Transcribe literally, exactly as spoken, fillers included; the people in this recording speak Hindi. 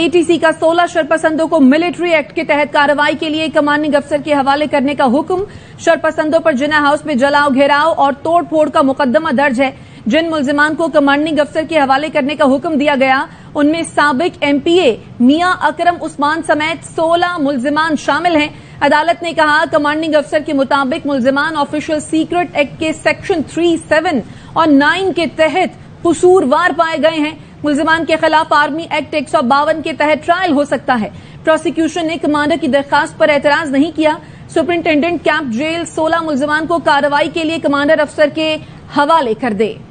एटीसी का सोलह शरपसंदों को मिलिट्री एक्ट के तहत कार्रवाई के लिए कमांडिंग अफसर के हवाले करने का हुक्म। शरपसंदों पर जिना हाउस में जलाओ, घेराव और तोड़फोड़ का मुकदमा दर्ज है। जिन मुल्जिमान को कमांडिंग अफसर के हवाले करने का हुक्म दिया गया उनमें साबिक एमपीए मियां अकरम उस्मान समेत सोलह मुल्जिमान शामिल हैं। अदालत ने कहा कमांडिंग अफसर के मुताबिक मुल्जिमान ऑफिशियल सीक्रेट एक्ट के सेक्शन थ्री, सेवन और नाइन के तहत कसूरवार पाए गए हैं। मुल्जिमान के खिलाफ आर्मी एक्ट एक सौ बावन के तहत ट्रायल हो सकता है। प्रोसिक्यूशन ने कमांडर की दरखास्त पर एतराज नहीं किया। सुपरिंटेंडेंट कैंप जेल सोलह मुल्जिमान को कार्रवाई के लिए कमांडर अफसर के हवाले कर दे।